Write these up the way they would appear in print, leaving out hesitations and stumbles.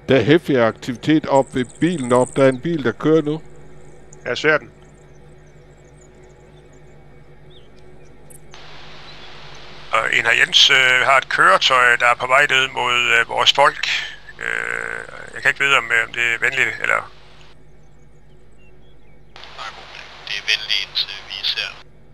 Der er hæftig aktivitet op ved bilen op. Der er en bil, der kører nu. Jeg ser den. Og en af Jens har et køretøj, der er på vej ned mod vores folk. Jeg kan ikke vide, om det er venligt, eller... Det er venligt, indtil vi ser.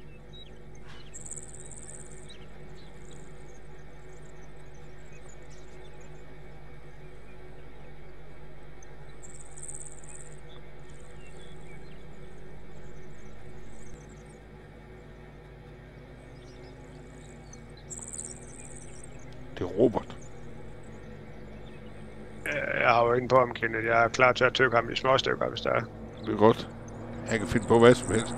Det er Robert. Jeg har jo ingen på ham, Kenneth. Jeg er klar til at tykke ham i små stykker, hvis der er. Det er godt. Han kan finde på hvad som helst.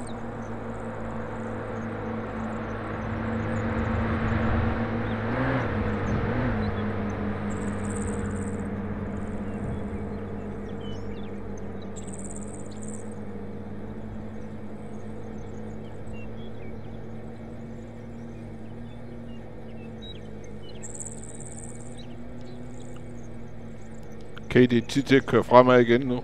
Okay, det er tid til at køre fremad igen nu.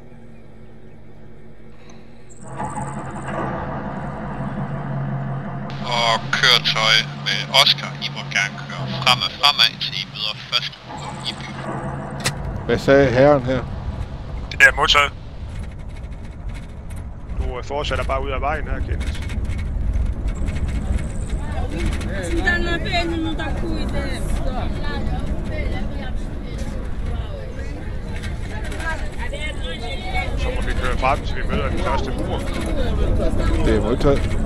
Og køretøj med Oscar, I må gerne køre fremad, til I møder første i byen. Hvad sagde herren her? Det er modtaget. Du fortsætter bare ud af vejen her, Kenneth. Så må vi køre frem, til vi møder den første mur. Det er modtaget.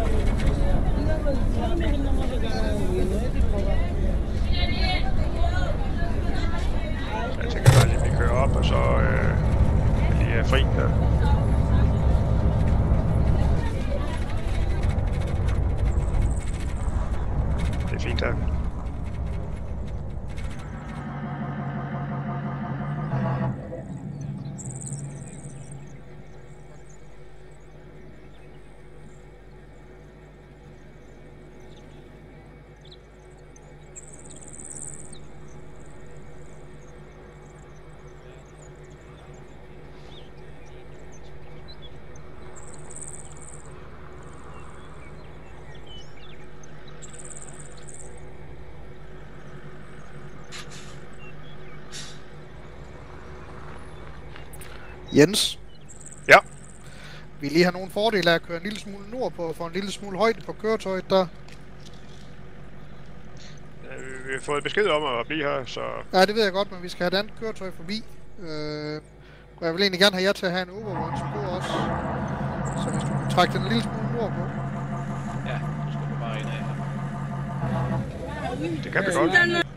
Jeg tænker bare lige, at vi kører op, og så lige er fri her. Det er fint her. Jens? Ja? Vi lige har nogle fordele af at køre en lille smule nordpå, for en lille smule højde på køretøjet der. Vi har fået besked om at blive her, så... Ja, det ved jeg godt, men vi skal have et andet køretøj forbi. Og jeg vil egentlig gerne have jer til at have en overvågning på også. Så hvis du kan trække den en lille smule nordpå. Ja, du skal bare ind af. Det kan vi godt.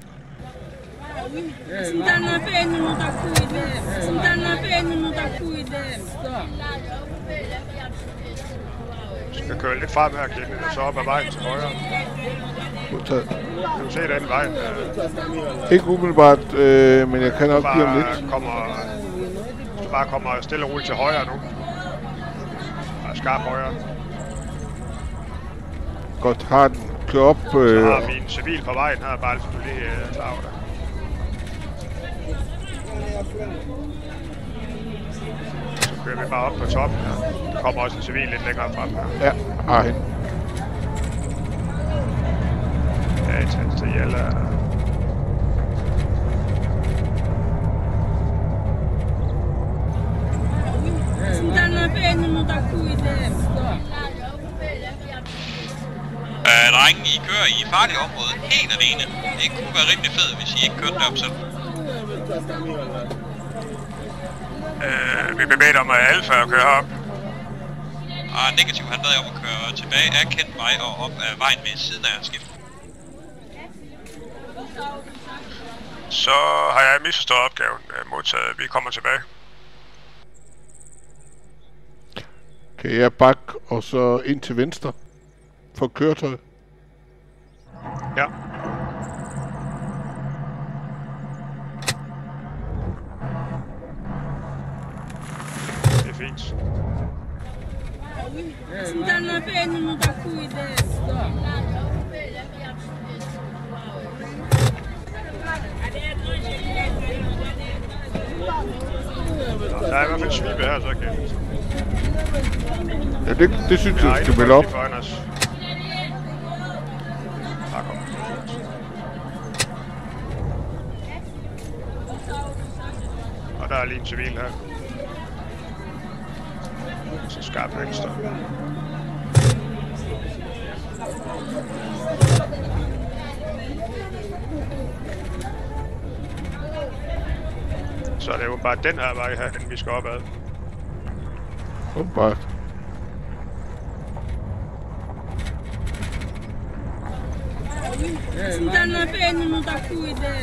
Vi skal køre lidt frem her, Kenneth, og så op ad vejen til højre. Modtaget. Du kan se den vej. Ikke umiddelbart, men jeg kan nok give om lidt. Du bare kommer stille og roligt til højre nu. Og skarp højre. Godt, har den. Kør op. Så har vi en civil på vejen her, bare så du lige klar over det. Så kører vi bare op på toppen her. Der kommer også en civil lidt længere frem her. Ja, har hende. Ja, tæt til Jella. Drengen, I kører i et farligt område helt alene. Det kunne være rimelig fedt, hvis I ikke kørte derop selv. Vi bevæger om Alfa og kører op. Og negativ, han bad om at køre tilbage af kendt vej og op ad vejen ved siden af skiftet. Så har jeg misforstået opgaven. Modtaget. Vi kommer tilbage. Kan jeg bakke og så ind til venstre for køretøjet? Ja. Det er fint. Der er i hvert fald svibe her, så kan jeg. Ja, det synes jeg, skal melde op. Der kom. Og der er lige en civil her. Så skarp venstre. Så det er jo bare den her vej her, den vi skal opad. Åbenbart. Stanna bene, non da cuide.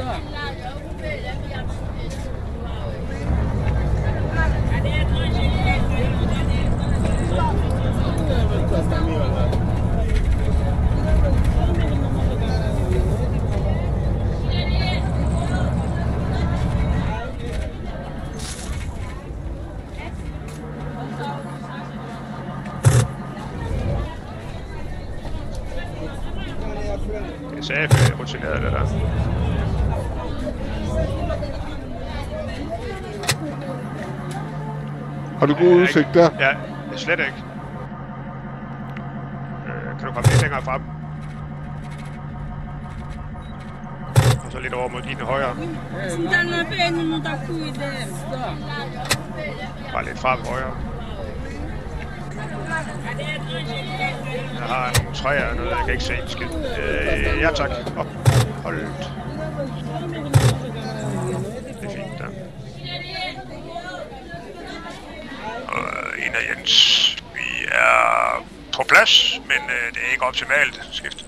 Det er safe rutineret, det der. Har du god udsigt der? Ja, slet ikke. Kan du komme lidt længere frem? Og så lidt over mod dine højre. Bare lidt frem højre. Jeg har nogle træer og noget, jeg kan ikke se en skid. Ja tak. Opholdt. Det er fint der. Og en af Jens. Vi er på plads, men det er ikke optimalt skift.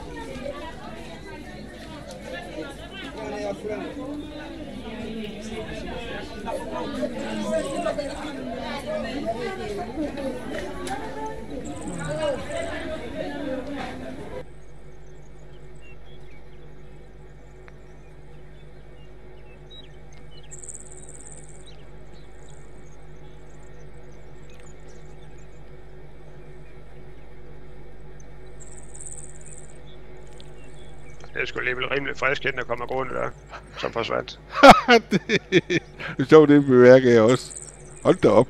Det er sgu alligevel rimelig frisk, inden der kommer gående der, som forsvandt. Det sjovt, det bemærker jeg også. Hold da op.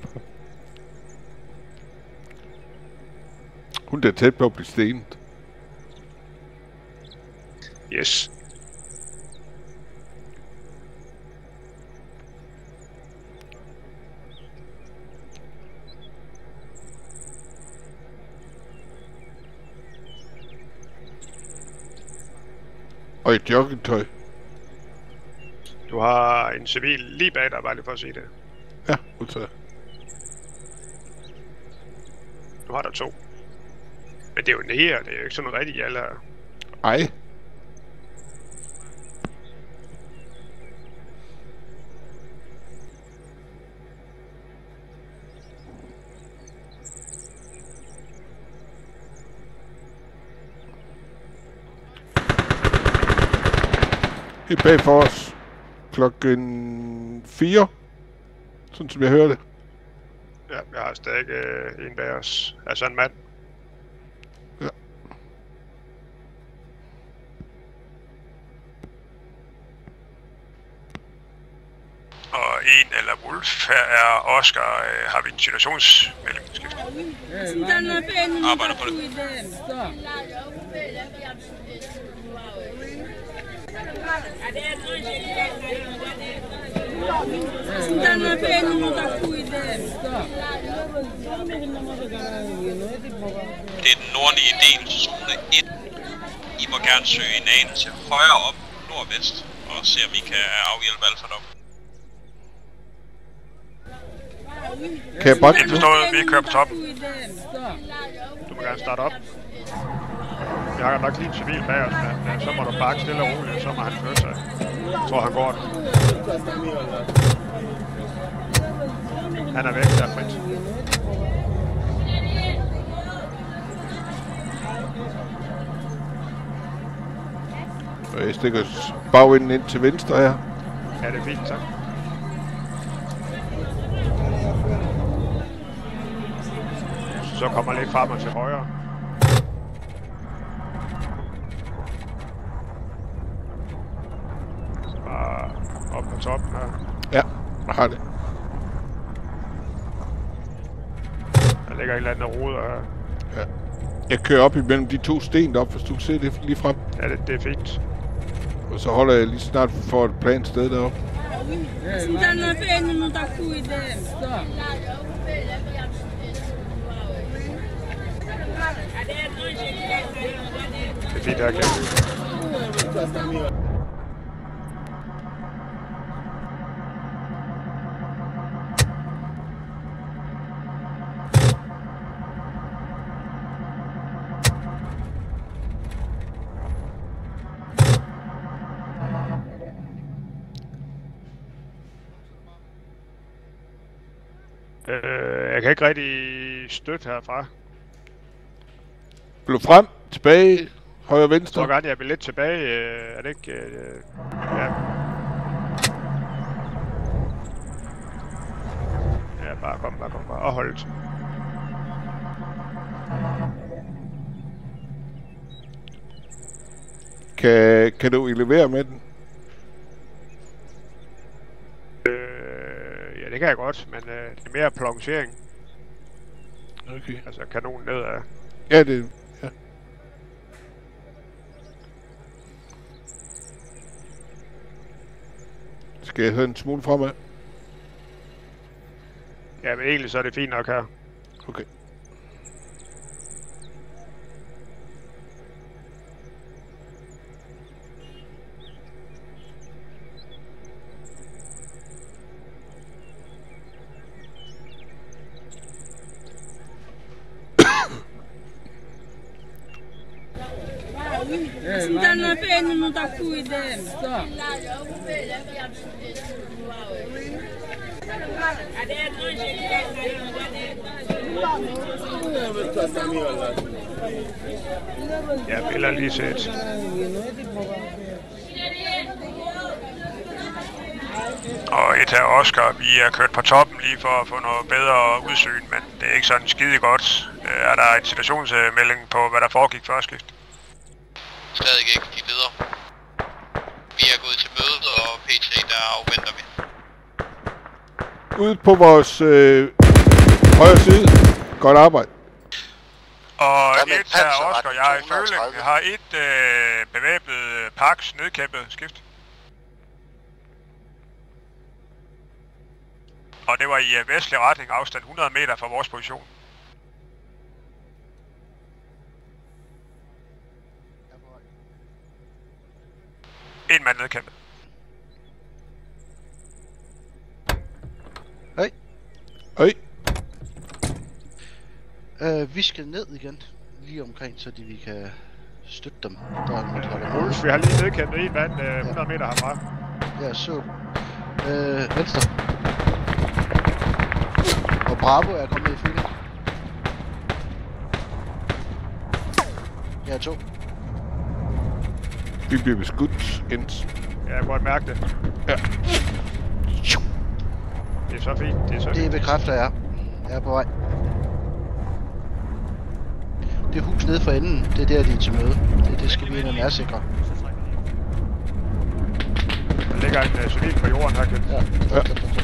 Hun er tæt på at blive stenet. Yes. Og et joggingtøj. Du har en civil lige bag dig, bare lige for at sige det. Ja, udtaget. Nu har der 2. Men det er jo nære, det er jo ikke sådan noget rigtig gælder. Ej. I bag for os. Klokken 4. Sådan som jeg hører det. Ja, jeg har stadig en bag os. Altså en mand. Ja. Og en eller Wolf. Her er Oscar. Har vi en situationsmelding? Arbejder på det. Det er den nordlige del, zone 1. I må gerne søge en anelse højere op, nordvest, og se om I kan afhjælpe Alfa op. Kan jeg bare... Jeg forstår, vi kører på toppen. Du må gerne starte op. Jeg har nok lige en civil bag os, men så må du bakke stille og roligt, så må han føre sig. Jeg tror, han går den. Han er væk, der er frit. Og jeg stikker bagenden ind til venstre her. Ja, det er fint, tak. Så kommer lidt frem og til højre. Så bare op på toppen her. Ja. Har det. Der ligger et eller andet roder her. Ja. Jeg kører op imellem de to sten deroppe, hvis du kan se det lige frem. Ja, det er fint. Og så holder jeg lige snart for et plant sted deroppe. Det er fint her, Kjeld. Jeg kan ikke rigtig støtte herfra. Blå frem, tilbage, højre, venstre. Jeg tror gerne, jeg vil lidt tilbage. Er det ikke... ja. Ja, bare kom. Og holdt. Kan du elevere med den? Ja, det kan jeg godt, men det er mere plongering. Okay. Altså kanon nedad. Ja, det... Ja. Skal jeg have en smule fremad? Ja, men egentlig så er det fint nok her. Okay. Stanna bene, non da qui dentro. Ja, billeder lige set. Og et her Oscar, vi er kørt på toppen lige for at få noget bedre udsyn, men det er ikke sådan skide godt. Er der en situationsmelding på, hvad der foregik før skift? Stadig ikke, de leder. Vi er gået til mødet, og PT, der afventer vi. Ude på vores højre side. Godt arbejde. Og et her Oscar, jeg er i føling. Jeg har et bevæbnet Pax nedkæmpet skift. Og det var i vestlig retning, afstand 100 meter fra vores position. En mand nedkæmpet. Hej. Hej. Vi skal ned igen, lige omkring, så vi kan støtte dem. Der er noget, Ulf, vi har lige nedkæmpet en mand 100 meter herfra. Ja, så. Venstre. Og Bravo er kommet i følge. Ja, 2. Vi bliver beskudt, Jens. Ja, jeg kan godt mærke det. Ja. Det er så fint, det er så fint. Det bekræfter jeg. Jeg er på vej. Det hus nede for enden, det er der, de er til møde. Det skal vi ind og nærsikre. Der ligger en civil på jorden her, Kjeld. Ja,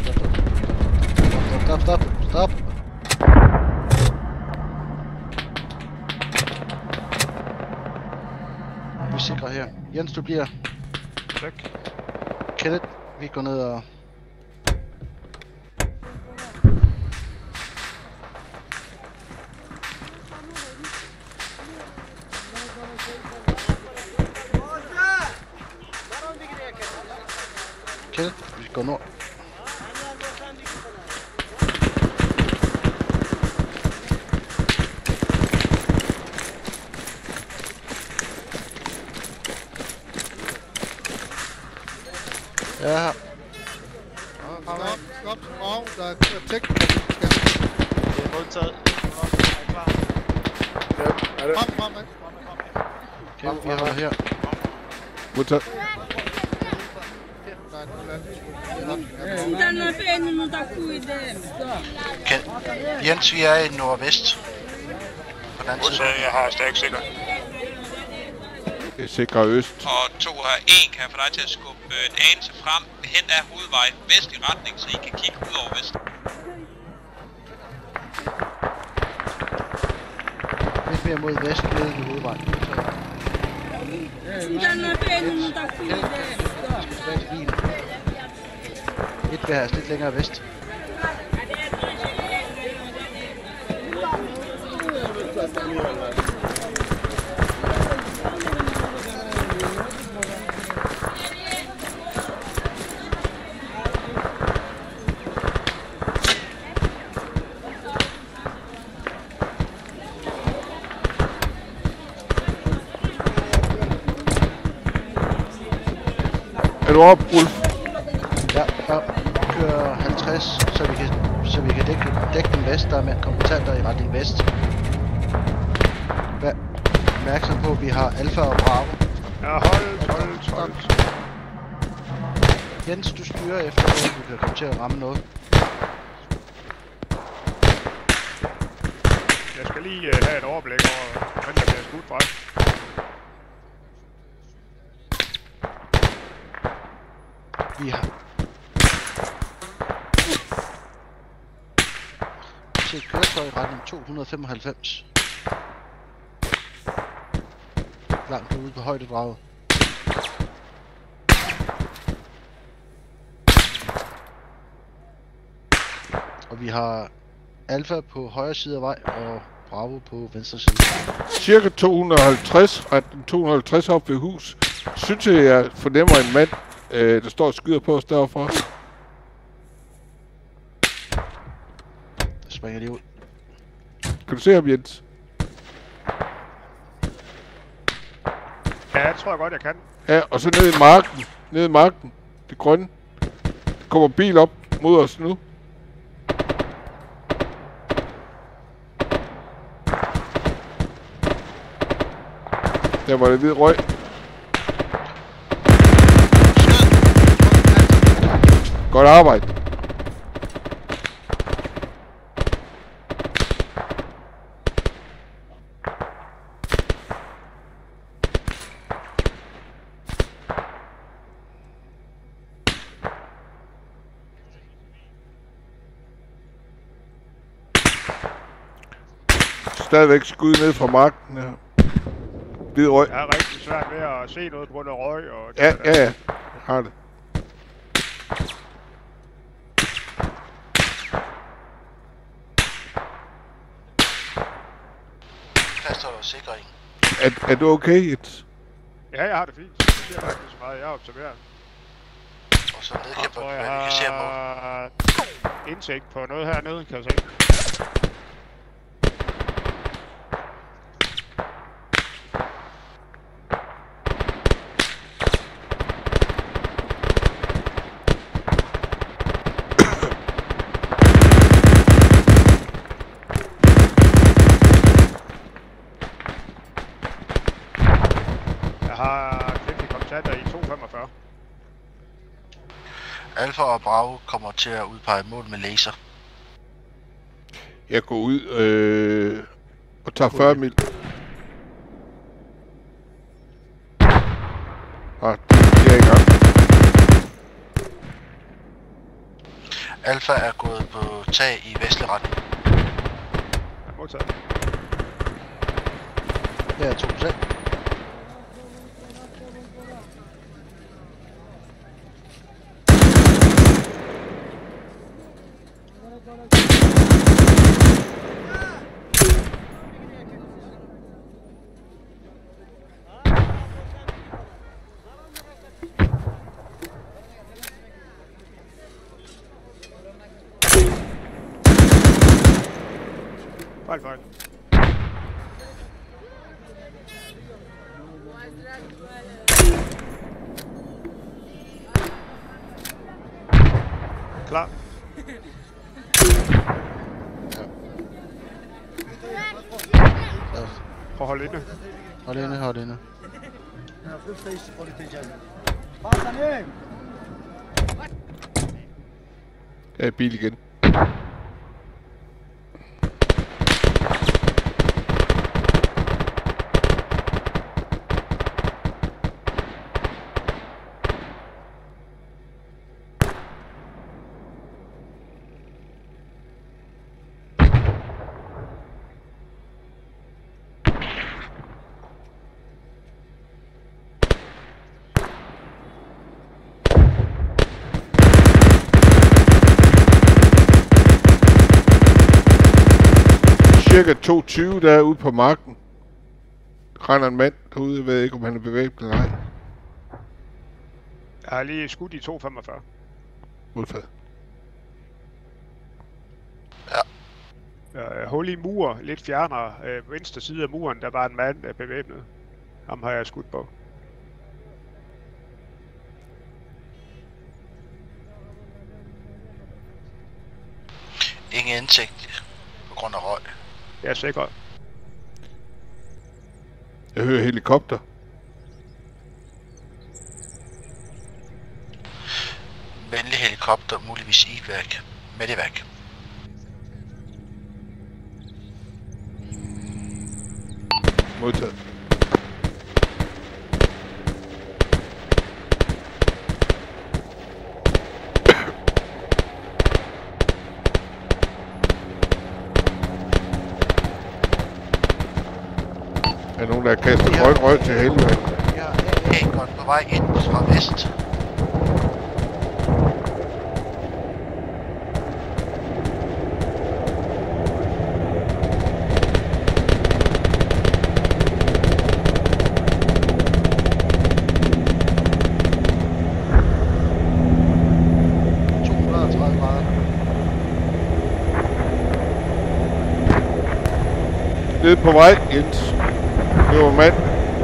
stop. Vi sikrer her. Jens, du bliver. Tak. Kenneth, vi går ned og... Kenneth, vi går nord. Ja. Stop, Bravo, der er teknik. Det er modtaget. Er klar? Frem. Okay, vi holder her. Modtaget. Stanna bene, non da qui dentro. Jens, vi er i nordvest. På den anden side. Jeg har stærkt sikker. Jeg sikrer øst. Og 2 her 1 kan få dig til at skubbe en anelse frem hen ad hovedvej vest i retning, så I kan kigge ud over vest. Lidt mere mod vest, ned i hovedvejen. Sudană pe nu mă da cu idem, stop. Tilbage til bilen. Et værd, lidt længere vest. Er du op, Ulf? Ja, kører 50, så vi kan dække den vest. Der er kompetanter i retning vest. Vær opmærksom på, at vi har Alfa og Bravo. Ja, hold. Jens, du styrer efter noget, vi kan komme til at ramme noget. Jeg skal lige have et overblik over, hvordan der bliver skudt fra. Vi har set køretøj i retning 295. Langt ude på højdedraget. Og vi har Alfa på højre side af vej og Bravo på venstre side. Cirka 250, retning 250 op ved hus. Synes jeg fornemmer en mand, der står og skyder på os derfra. Der springer lige ud. Kan du se ham, Jens? Ja, det tror jeg godt, jeg kan. Ja, og så ned i marken. Ned i marken. Det grønne. Der kommer bil op mod os nu. Der var det hvid røg. Godt arbejde. Stadigvæk skud ned fra marken her. Hvid røg. Jeg er rigtig svært ved at se noget på grund af røg og... Ja. Jeg har det. Fastholder sikring. Er du okay, Jens? Ja, jeg har det fint. Det siger faktisk så meget, jeg observerer. Og så nedkæmper Og vi, jeg hvad vi kan se på. har indsigt på noget hernede, kan jeg se. Jeg har kæmpe kontakter i 245. Alfa og Bravo kommer til at udpege mål med laser. Jeg går ud og tager 40 mil. Det er i gang. Alfa er gået på tag i vestlig retning. Jeg modtaget. Her er 2%. Fejl. Klar. Prøv at holde inde. Hold inde. Jeg er i bil igen. cirka 2:20 der ude på marken. Render en mand derude, jeg ved ikke om han er bevæbnet eller ej. Jeg har lige skudt i 2:45. Modtaget. Hul i mur, lidt fjernere, venstre side af muren, der var en mand bevæbnet. Ham har jeg skudt på. Ingen indsigt på grund af røg. Jeg er sikker. Jeg hører helikopter. Venlig helikopter, muligvis IVAC. Medivac. Modtaget. Er nogen, der har kastet grøn røg til helvede? Jeg er godt på vej ind fra vest. Nede på vej, Jens. Det var mand.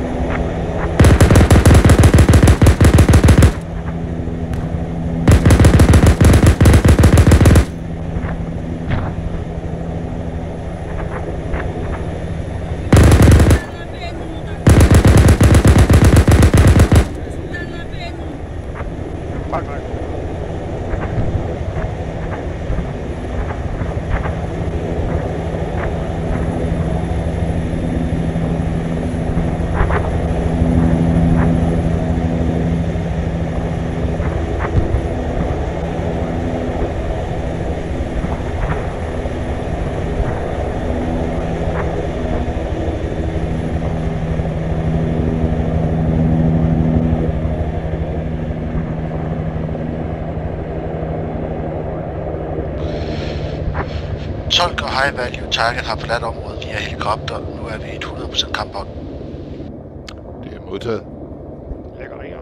Tolk og High Value Target har forladt området via helikopter. Nu er vi 100% kamphold. Det er modtaget. Lækkerier.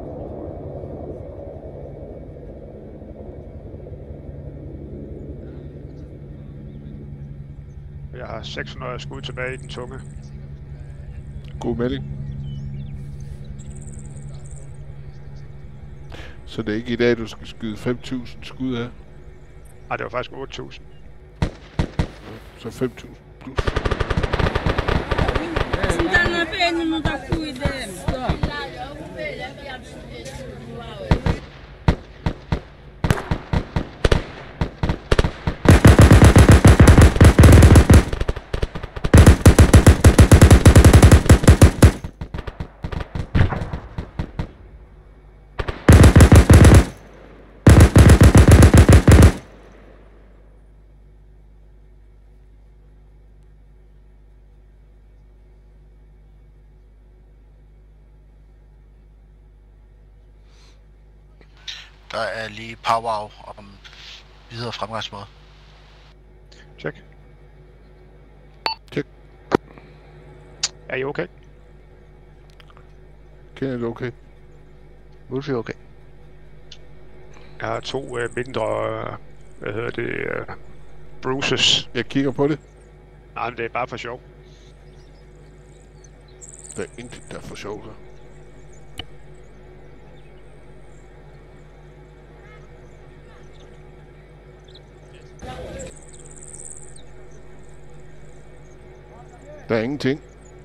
Jeg har 600 skud tilbage i den tunge. God melding. Så det er ikke i dag, du skal skyde 5.000 skud af? Nej, det var faktisk 8.000. Så 5.000 plus. Stanna bene, non da qui dentro. Der er lige power om videre fremgangsmåde. Check. Check. Er I okay? Kender du okay? Wolfie okay. Jeg har 2 mindre, bruises. Jeg kigger på det. Nej, men det er bare for sjov. Der er intet, der er for sjov, så. Der er ingenting.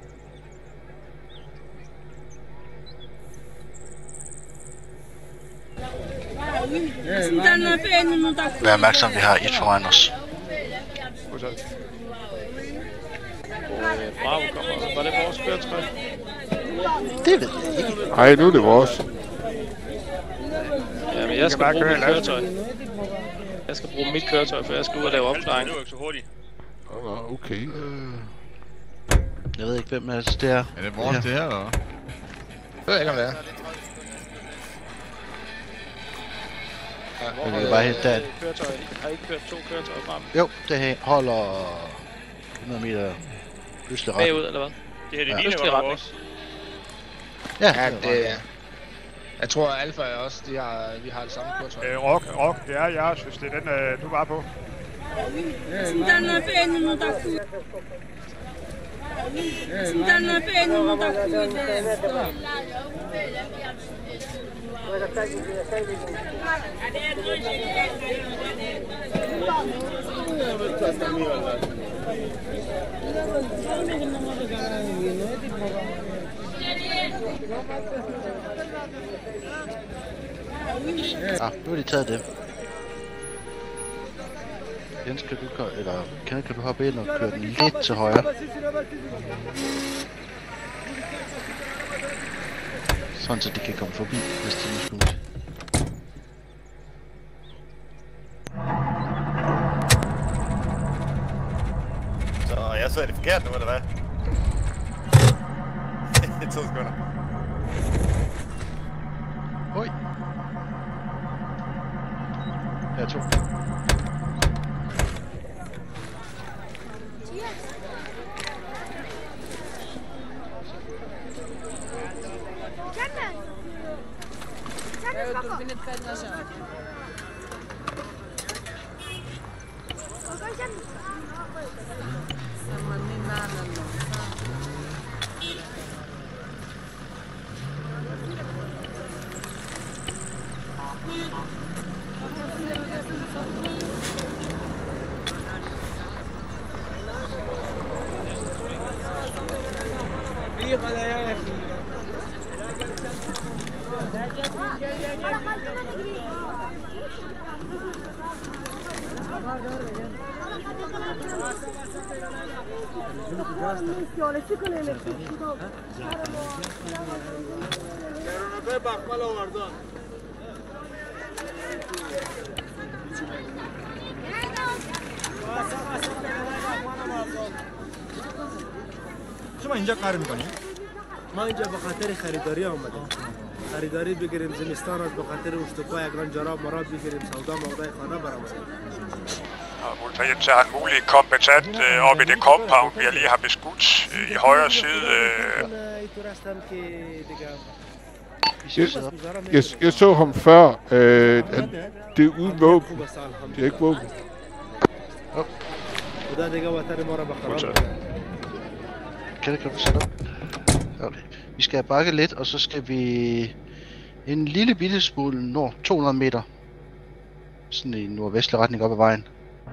Stanna bene, non da qui. Vær opmærksom, vi har et foran os. Bravo kommer. Var det vores køretøj? Det ved jeg ikke. Ej, nu er det vores. Ja, men jeg skal bruge mit køretøj. Jeg skal bruge mit køretøj, for jeg skal ud og lave opklaring. Det var ikke så hurtigt. Okay. Jeg ved ikke, hvem det er. Er det vores, det her, eller? Jeg ved ikke, om det er. Men vi kan bare hente den. Køretøj. Har I ikke kørt 2 køretøjer frem? Jo, det her holder 100 meter østlig retning. Bagud, eller hvad? Det her, det Ja. ligner Østlig jo retning. vores. Ja, Ja, det det... er Jeg tror, Alfa er også, vi har det samme køretøj. Rock, det er jeres, hvis det er den, du var på. Dá na pena, não tá cuidando. Dá na pena, não tá cuidando. nu har de taget det. Jens, kan du hoppe ind og køre den lidt til højre? Sådan så de kan komme forbi, hvis de nu skulle. Så jeg sidder det forkert nu, eller hvad? 2 sekunder. Oj! Her 2. شما اینجا قرار میکنی؟ ما اینجا به خاطر خریداری آمدیم. خریداری بگیریم زمستان را به خاطر اشتباه اگران جراب مراب بگیریم سودا مودای خانه برآوریم. Multa Jens er en mulig kompetent op i det compound, vi lige har beskudt i højre side. Jeg så ham før. Det er uden våben. Det er ikke våben. Kan du sætte op? Okay. Vi skal bakke lidt, og så skal vi en lille bitte smule nord, 200 meter. Sådan i nordvestlig retning op ad vejen.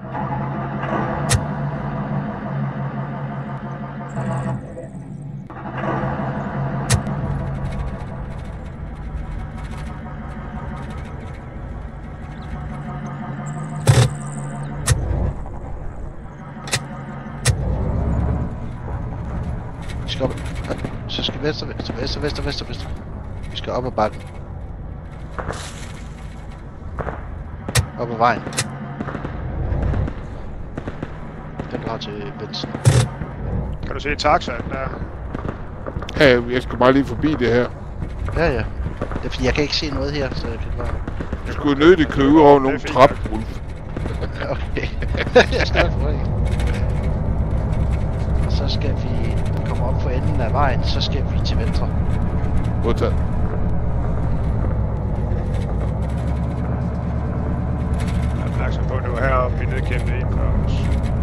Vi skal op. Ja, så skal vi vest. Vi skal op ad bakken. Op ad vejen. Den går til venstre. Kan du se taxaen der? Ja, jeg skal bare lige forbi det her. Ja. Det er fordi, jeg kan ikke se noget her, så jeg kan bare... Du skulle nødigt køre ud over nogle trap, Ulf. Okay. Jeg skal nok få det. Så skal vi komme op for enden af vejen, så skal vi til venstre. Modtaget. Jeg er opmærksom på, at du er heroppe, vi nedkæmpede en for os.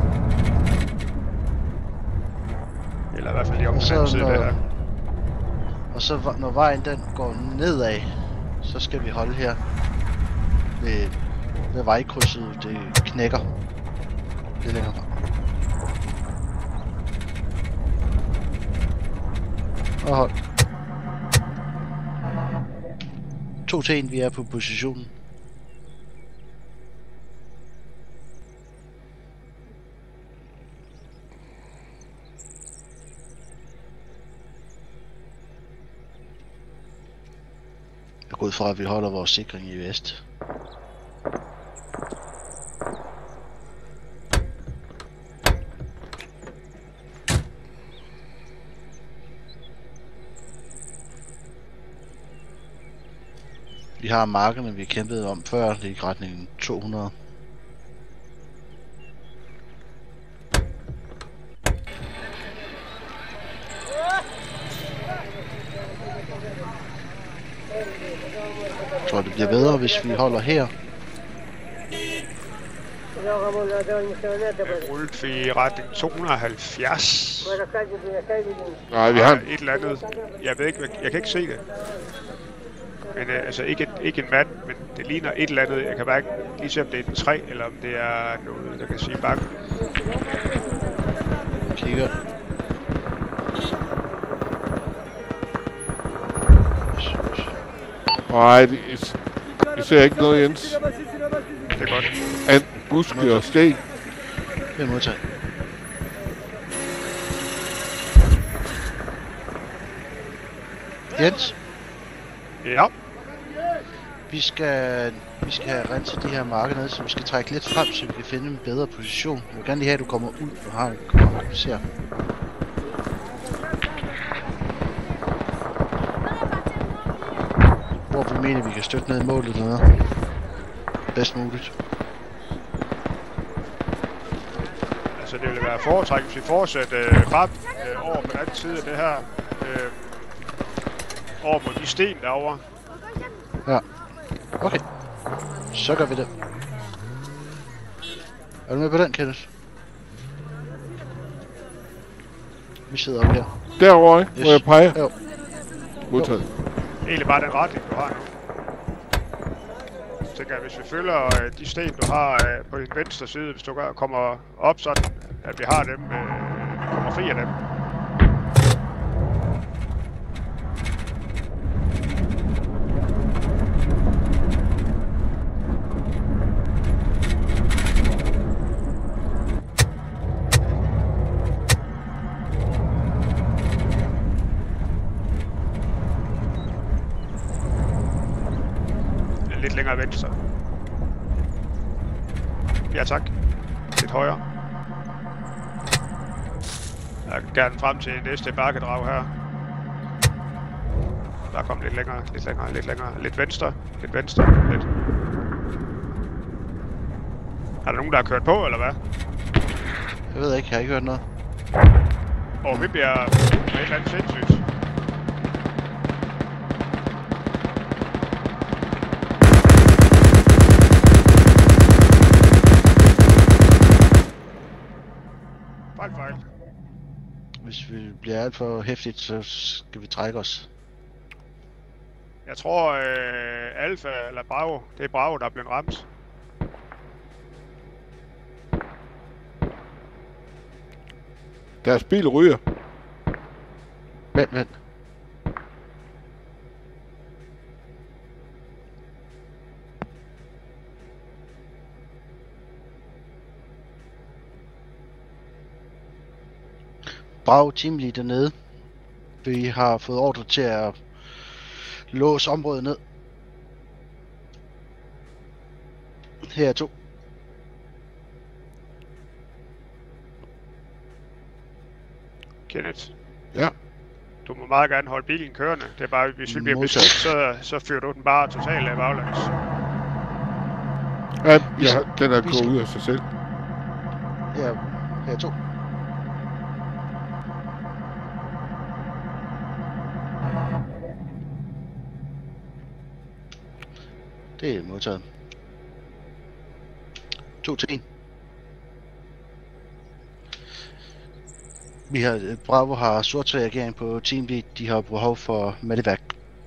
Eller i hvert fald lige om den side der. Og så når vejen den går nedad, så skal vi holde her ved vejkrydset, det knækker. Det længere fra. Og hold. 2 til 1, vi er på positionen. Jeg går ud fra, at vi holder vores sikring i vest. Vi har markerne, vi kæmpede om før, det er i retningen 200. Jeg tror, det bliver bedre, hvis vi holder her. Ulf i retning 270. Nej, vi har et eller andet. Jeg ved ikke, jeg kan ikke se det. Men altså ikke en mand, men det ligner et eller andet. Jeg kan bare ikke lige se, om det er et træ, eller om det er noget, der kan sige bakke. Kigger. Nej, jeg ser ikke noget, Jens. Det er godt. And buske og sten. Det er modtaget. Jens? Ja? Vi skal have renset de her marker ned, så vi skal trække lidt frem, så vi kan finde en bedre position. Jeg vil gerne lige have, at du kommer ud og har en ser. Hvor vi mener, vi kan støtte ned i målet dernede. Bedst muligt. Altså det ville være foretræk, hvis vi fortsætter frem over på den anden side af det her. Over mod de sten derovre. Ja. Okay. Så gør vi det. Er du med på den, Kenneth? Vi sidder op her. Derovre, ikke? Yes. Hvor jeg peger? Jo. Modtaget. Egentlig bare den retning, du har nu. Så tænker jeg, hvis vi følger de sten, du har på din venstre side, hvis du kommer op sådan, at vi har dem, kommer fri af dem. Lidt længere venstre. Ja tak. Lidt højere. Jeg kan gerne frem til næste bakkedrag her. Der kommer lidt længere, lidt venstre, lidt. Er der nogen, der har kørt på, eller hvad? Jeg ved ikke, jeg har ikke hørt noget. Vi bliver et eller andet sindssygt. Fejl. Hvis vi bliver alt for hæftigt, så skal vi trække os. Jeg tror Alfa eller Bravo, det er Bravo, der er blevet ramt. Deres bil ryger. Vent. Bravo teamlead dernede. Vi har fået ordre til at låse området ned. Her er 2. Kenneth. Ja. Du må meget gerne holde bilen kørende. Det er bare, hvis vi bliver beskudt, så fyrer du den bare totalt af baglæns. Ja, den er gået ud af sig selv. Ja, her er 2. Det er modtaget. 2 til 1. Bravo har sort reagering på Team Lead. De har behov for medevac.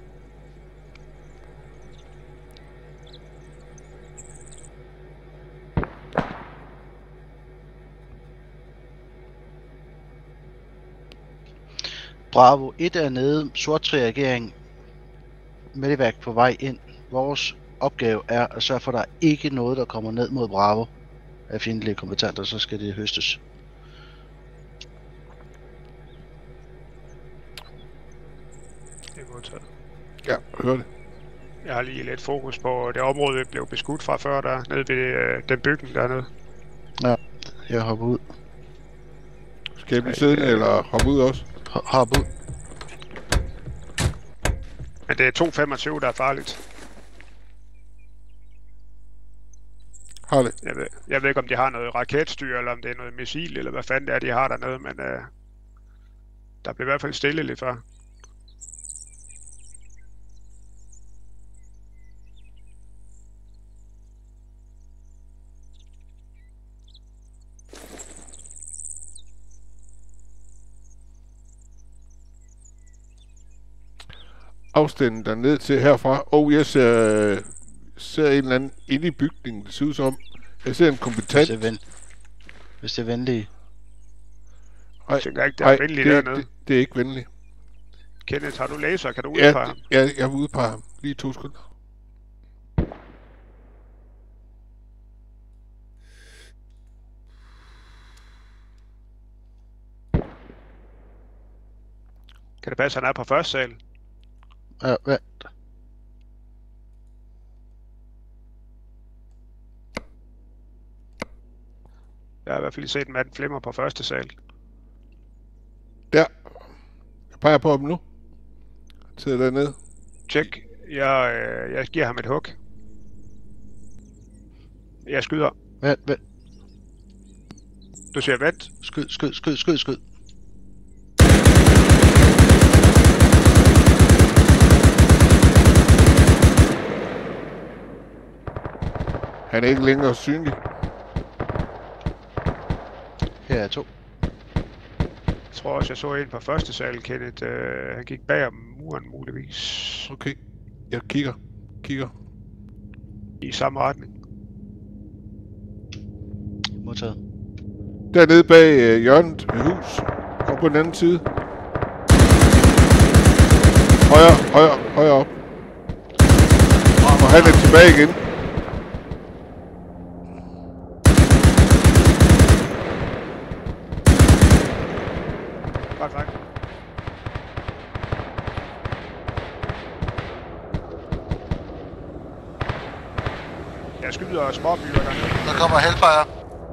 Bravo 1 er nede. Sort reagering. Medevac på vej ind. Vores opgave er at sørge for, at der ikke er noget, der kommer ned mod Bravo af fjendtlige kombattanter, så skal det høstes. Det er modtaget. Ja, hør det. Jeg har lige lidt fokus på det område, vi blev beskudt fra før, der nede ved den bygning dernede. Ja, jeg hopper ud. Skal jeg blive siddende, eller hoppe ud også? Hop ud. Men det er 225, der er farligt. Har det? Jeg ved ikke, om de har noget raketstyr, eller om det er noget missil, eller hvad fanden det er, de har dernede, men der bliver i hvert fald stille lidt før. afstanden derned til herfra. Og jeg ser en eller anden inde i bygningen, det ser ud som. Jeg ser en kompetent. Hvis det er venligt. Jeg tænker ikke, det er venligt dernede. Det er ikke venligt. Kenneth, har du laser? Kan du udpege ham? Ja, jeg vil udpege ham. Lige 2 sekunder. Kan det passe, at han er på første sal? Ja, vent. Jeg har i hvert fald set en mand flimmer på første sal. Der. Jeg peger på ham nu. Han sidder dernede. Tjek. Jeg giver ham et hug. Jeg skyder. Vent. Du siger vent. Skyd. Han er ikke længere synlig. Her er 2. Jeg tror også, jeg så en på første sal, Kenneth. Han gik bag om muren muligvis. Okay. Jeg kigger. I samme retning. Modtaget. Dernede bag hjørnet af hus. Og på den anden side. Højere op. Og han er tilbage igen. Tak. Jeg skyder småbyer dernede. Der kommer Hellfire.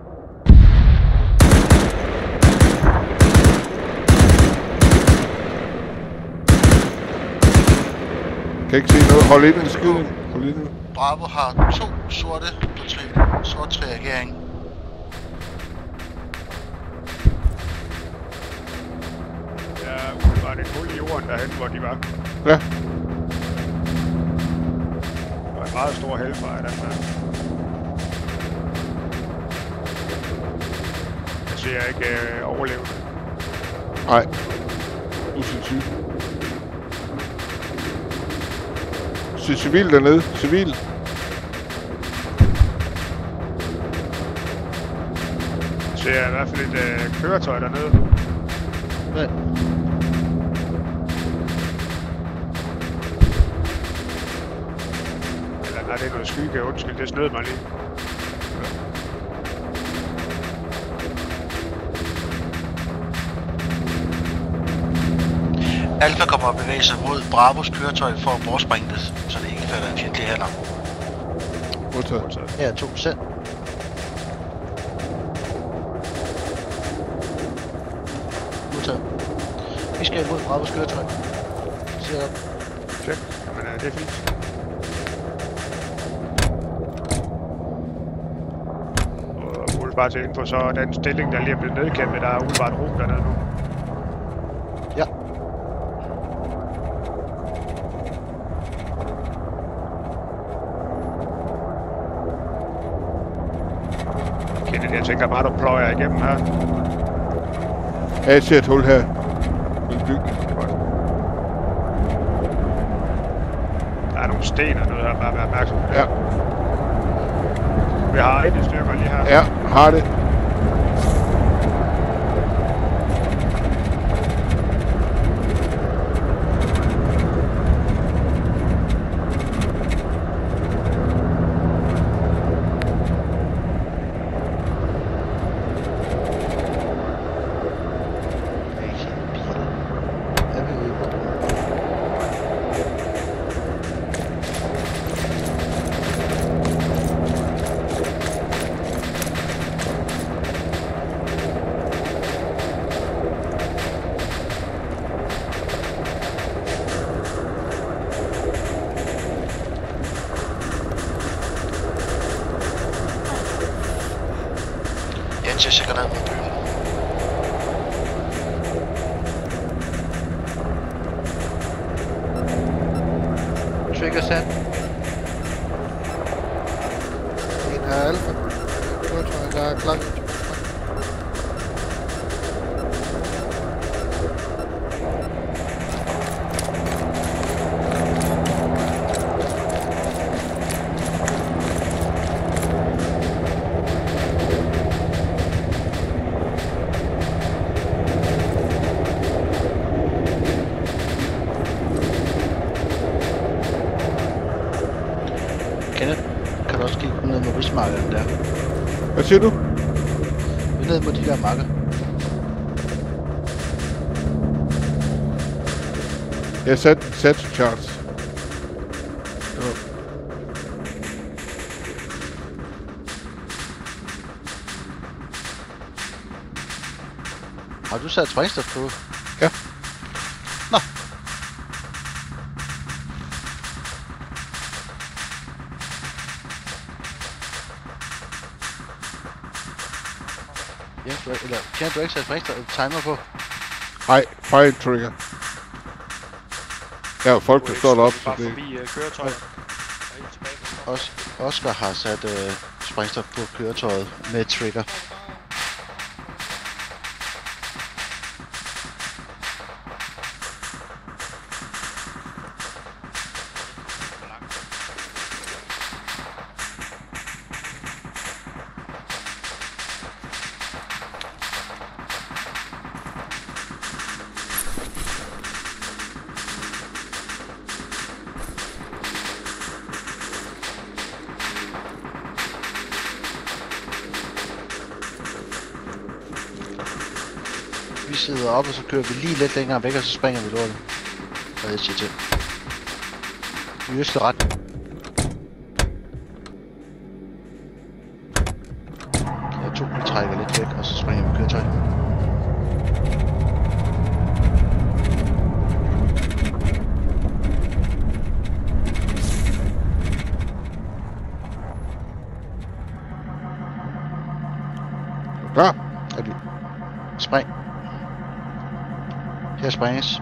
Kan ikke se noget. Hold ind i skuden. Bravo har 2 sorte på sort triagering. Var det et hul i jorden derhen, hvor de var? Ja. Det var en meget stor Hellfire, den der. Jeg ser ikke overlevende. Nej. Usandsynligt. Se civil dernede. Civil. Jeg ser i hvert fald et køretøj dernede. Nej. Nej, det er noget skygge. Undskyld, det snød mig lige. Alfa kommer at bevæge sig mod Bravos køretøj for at bortspringe det, så det ikke falder en fjendtlig hænder. Modtaget. Her er 2 selv. Modtaget. Vi skal mod Bravos køretøj. Ser op. Check. Jamen, det er fint. Bare til info, så den stilling, der lige er blevet nedkæmpet, der er umiddelbart ro dernede nu. Ja. Kenneth, jeg tænker bare, du pløjer igennem her. Ja, jeg ser et hul her. Der er nogle sten og noget her, bare vær opmærksom på. Ja. Vi har et stykker lige her. Ja, har det. Jeg checker ned mod byen. Trigger sat. En er Alfa. Køretøj, der er klar. siger du? Vi er nede mod de der marker. Jeg satte en satchel charge. Har du sat sprængstof på? Ja. Nå. Ja, kan du ikke sætte sprængstof timer på? Nej, fire trigger. Ja, folk der står deroppe, så det... Forbi køretøjet. Oscar har sat sprængstof på køretøjet med trigger. Vi sidder op, og så kører vi lige lidt længere væk, og så springer vi lortet. Hvad jeg siger til. I østlig retning. Jeg tror, vi trækker lidt væk, og så springer vi køretøj. Klar? Er vi? Spring. Her springes.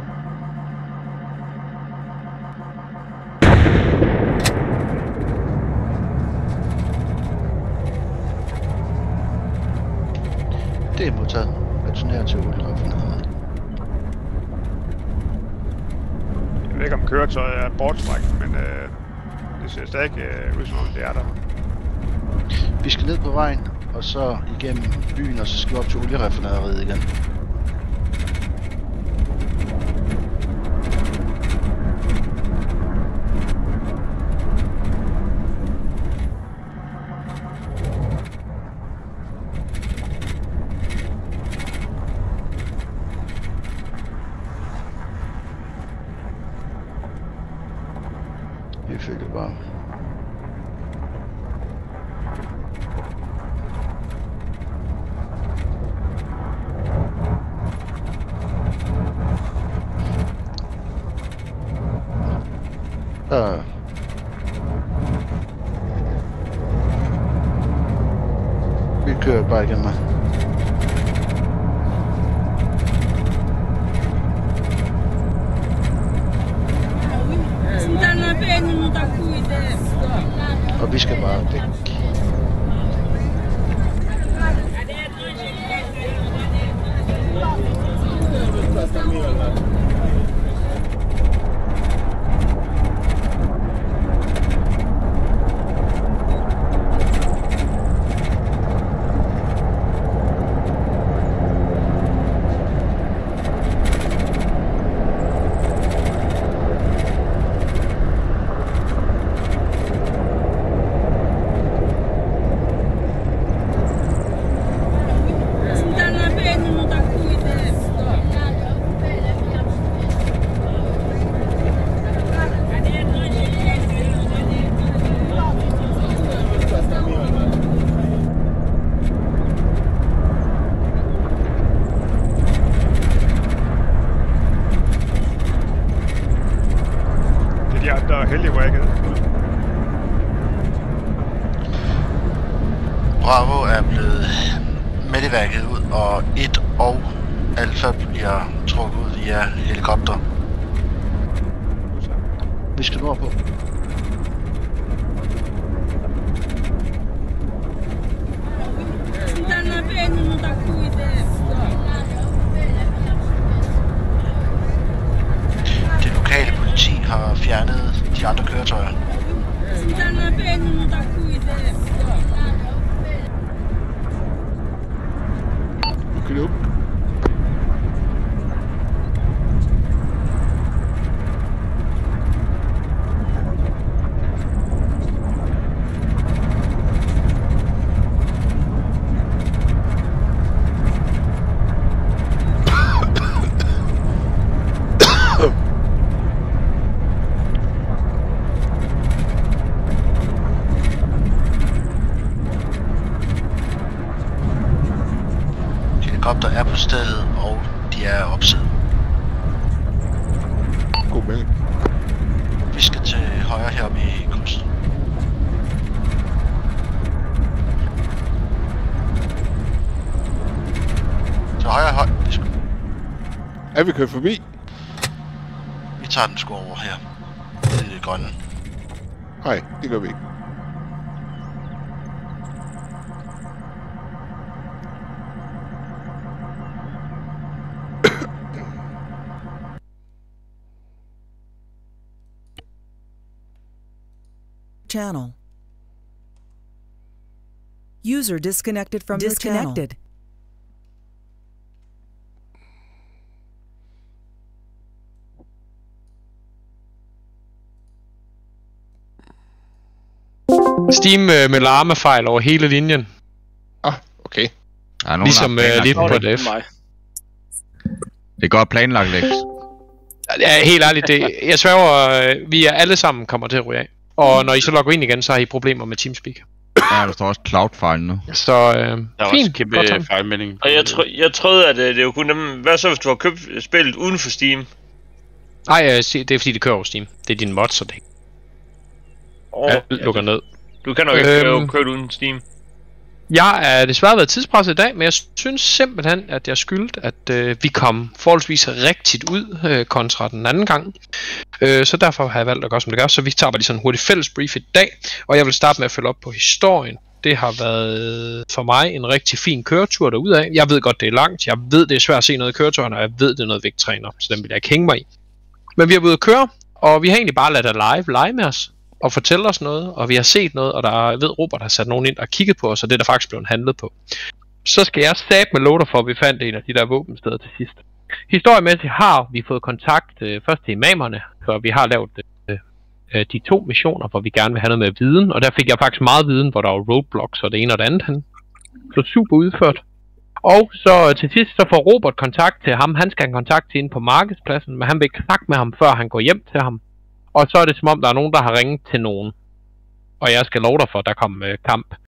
Det er modtaget. Returner til olieraffinaderiet. Jeg ved ikke om køretøjet er bortstrækt, men det ser stadig ud som om det er der. Vi skal ned på vejen, og så igennem byen, og så skal vi op til olieraffinaderiet igen. Vi følger bare. Vi kører bare igennem mig. Og vi skal bare væk. Bravo er blevet medeværket ud, og 1 og Alpha bliver trukket ud via helikopter. Vi skal nordpå. Det lokale politi har fjernet de andre køretøjer. Klub. er opsiden. God melding. Vi skal til højre heroppe i krydset. Til højre. Er vi kørt forbi? Vi tager den sgu over her. Det er det grønne. Nej, det gør vi ikke. Channel. User disconnected from your channel. Steam med larmefejl over hele linjen. Ah, okay. Ligesom lige på det. Det er godt planlagt, Lex. Ja, helt ærligt, jeg sværger, vi er alle sammen kommer til at ryge af. Og når I så logger ind igen, så har I problemer med Teamspeak. Ja, der står også cloud-fejl nu. Så der er fint, også kæmpe fejlmelding. Og jeg troede, at det var kun dem... Hvad så, hvis du har købt spillet uden for Steam? Nej, det er fordi, det kører over Steam. Det er din mod, så det lukker ned. Du kan nok ikke køre uden Steam. Jeg er desværre været tidspresset i dag, men jeg synes simpelthen, at jeg skyldte, at vi kom forholdsvis rigtigt ud kontra den anden gang. Så derfor har jeg valgt at gøre, som det gør. Så vi tager bare lige sådan en hurtig fælles brief i dag. Og jeg vil starte med at følge op på historien. Det har været for mig en rigtig fin køretur derudad. Jeg ved godt, det er langt. Jeg ved, det er svært at se noget i køreturen, og jeg ved, det er noget vægttræner. Så den vil jeg ikke hænge mig i. Men vi har været ude at køre, og vi har egentlig bare ladet lege med os. Og fortælle os noget, og vi har set noget, og der ved Robert har sat nogen ind og kigget på os, og det er der faktisk blevet handlet på. Så skal jeg stab med låter for, at vi fandt en af de der våbensteder til sidst. Historiemæssigt har vi fået kontakt først til imamerne, for vi har lavet de 2 missioner, hvor vi gerne vil have noget med viden, og der fik jeg faktisk meget viden, hvor der var roadblocks og det ene og det andet hen. Så super udført. Og så til sidst så får Robert kontakt til ham. Han skal have kontakt til inde på markedspladsen, men han vil ikke snakke med ham, før han går hjem til ham. Og så er det som om, der er nogen, der har ringet til nogen. Og jeg skal love dig for, at der kom kamp.